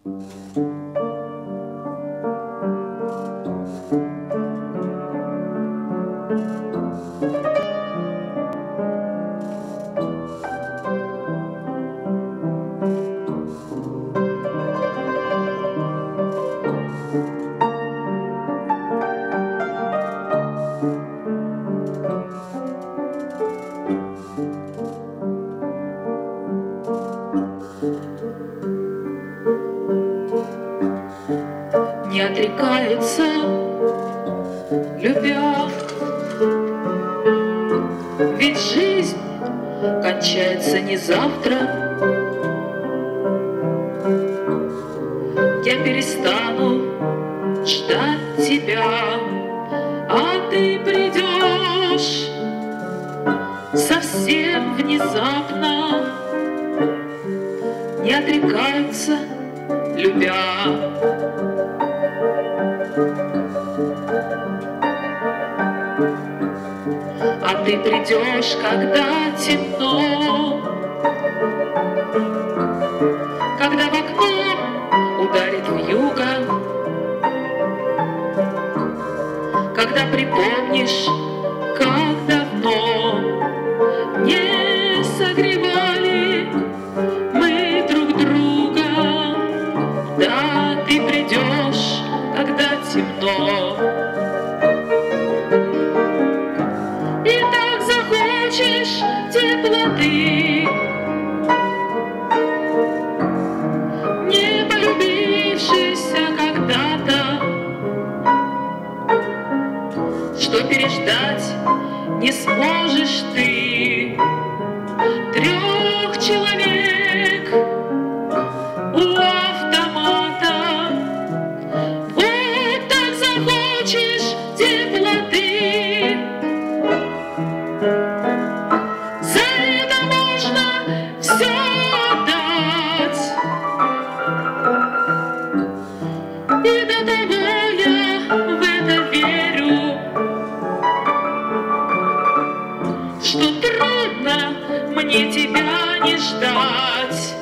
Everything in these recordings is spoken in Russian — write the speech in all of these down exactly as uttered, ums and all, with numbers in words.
Не отрекаются, любя, ведь жизнь кончается не завтра. Я перестану ждать тебя, а ты придешь совсем внезапно. Не отрекаются, любя. А ты придешь, когда темно, когда в окно ударит вьюга, когда припомнишь, как давно не согревали мы друг друга. Да, ты придешь, когда темно. И так захочешь теплоты, не полюбившейся когда-то, что переждать не сможешь ты трех человек у автомата. Вот так захочешь теплоты. За это можно все отдать. И до того я в это верю, что трудно мне тебя не ждать.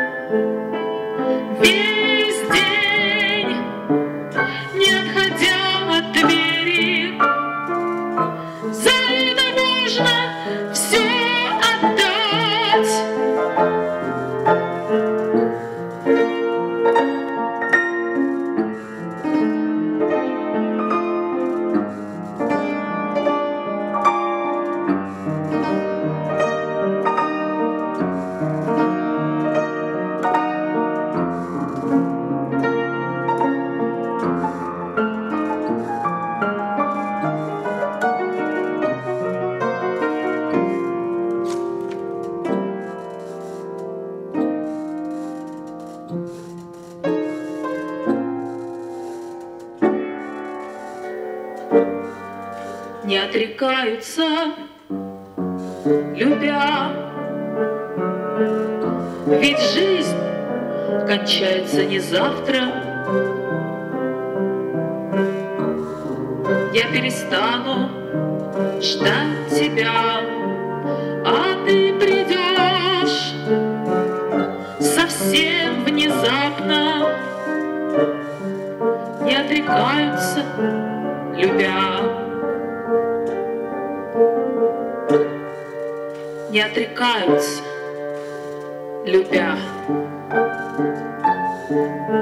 Весь день, не отходя от двери, за это можно все отдать. Не отрекаются, любя, ведь жизнь кончается не завтра. Я перестану ждать тебя, а ты придешь совсем внезапно. Не отрекаются, любя. Не отрекаются, любя.